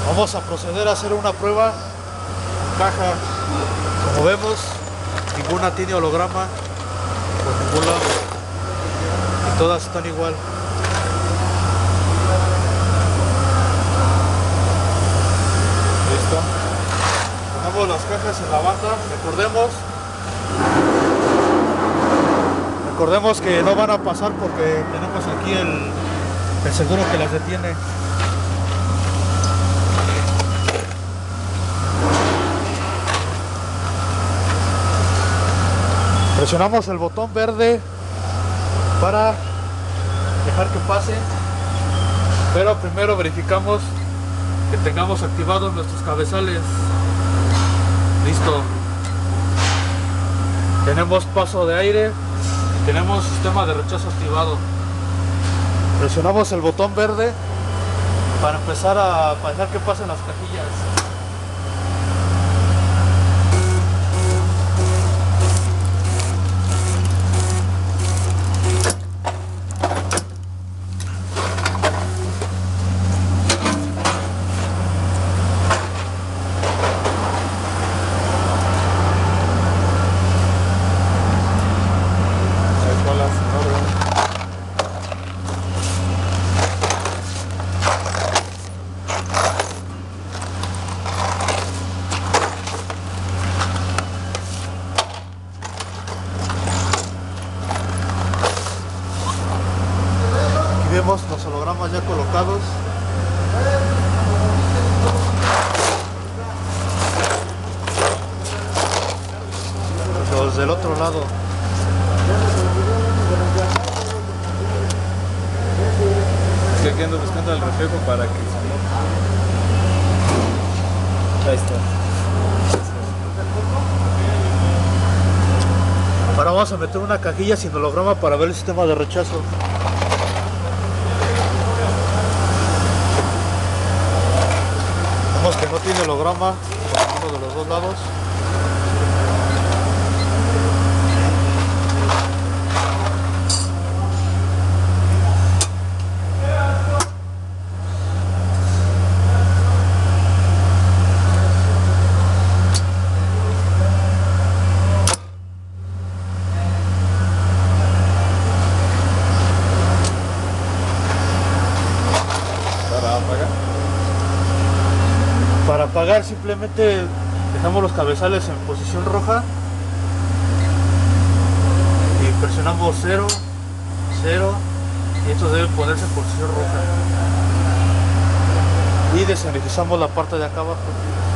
Vamos a proceder a hacer una prueba. Caja, como vemos, ninguna tiene holograma por ningún lado y todas están igual. Listo. Ponemos las cajas en la banda. Recordemos que no van a pasar porque tenemos aquí el seguro que las detiene. Presionamos el botón verde para dejar que pase, pero primero verificamos que tengamos activados nuestros cabezales. Listo. Tenemos paso de aire y tenemos sistema de rechazo activado. Presionamos el botón verde para empezar a dejar que pasen las cajillas. Vemos los hologramas ya colocados. Los del otro lado. Es que aquí ando buscando el reflejo para que se mueva. Ahí está. Ahora vamos a meter una cajilla sin holograma para ver el sistema de rechazo. Vemos que no tiene holograma por ninguno de los dos lados. Para apagar simplemente dejamos los cabezales en posición roja y presionamos 0, 0 y estos deben ponerse en posición roja y desenrejizamos la parte de acá abajo.